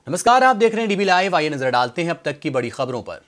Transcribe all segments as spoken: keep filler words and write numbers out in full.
नमस्कार, आप देख रहे हैं डीबी लाइव। आइए नजर डालते हैं अब तक की बड़ी खबरों पर।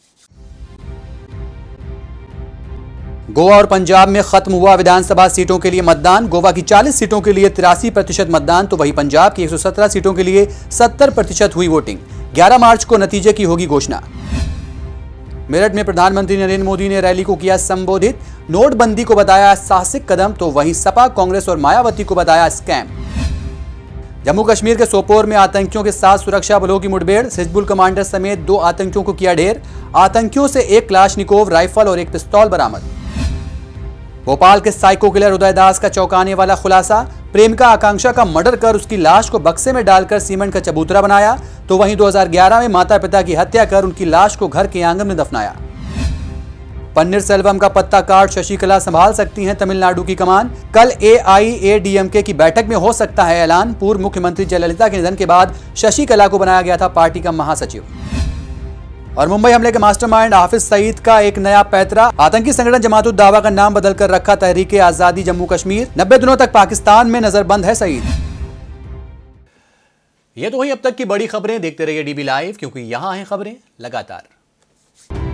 गोवा और पंजाब में खत्म हुआ विधानसभा सीटों के लिए मतदान। गोवा की चालीस सीटों के लिए तिरासी प्रतिशत मतदान तो वहीं पंजाब की एक सौ सत्रह सीटों के लिए सत्तर प्रतिशत हुई वोटिंग। ग्यारह मार्च को नतीजे की होगी घोषणा। मेरठ में प्रधानमंत्री नरेंद्र मोदी ने रैली को किया संबोधित। नोटबंदी को बताया साहसिक कदम तो वहीं सपा, कांग्रेस और मायावती को बताया स्कैम। जम्मू कश्मीर के सोपोर में आतंकियों के साथ सुरक्षा बलों की मुठभेड़। हिजबुल कमांडर समेत दो आतंकियों को किया ढेर। आतंकियों से एक क्लाशनिकोव राइफल और एक पिस्तौल बरामद। भोपाल के साइको किलर उदय दास का चौंकाने वाला खुलासा। प्रेमिका आकांक्षा का मर्डर कर उसकी लाश को बक्से में डालकर सीमेंट का चबूतरा बनाया तो वहीं दो हज़ार ग्यारह में माता पिता की हत्या कर उनकी लाश को घर के आंगन में दफनाया। पन्नीर सेल्वम का पत्ता काट शशिकला संभाल सकती हैं तमिलनाडु की कमान। कल ए आई ए डी एम के की बैठक में हो सकता है ऐलान। पूर्व मुख्यमंत्री जयललिता के निधन के बाद शशिकला को बनाया गया था पार्टी का महासचिव। और मुंबई हमले के मास्टरमाइंड हाफिज सईद का एक नया पैतरा। आतंकी संगठन जमात उद दावा का नाम बदलकर रखा तहरीके आजादी जम्मू कश्मीर। नब्बे दिनों तक पाकिस्तान में नजरबंद है सईद। ये तो हुई अब तक की बड़ी खबरें। देखते रहिए डीबी लाइव, क्योंकि यहां हैं खबरें लगातार।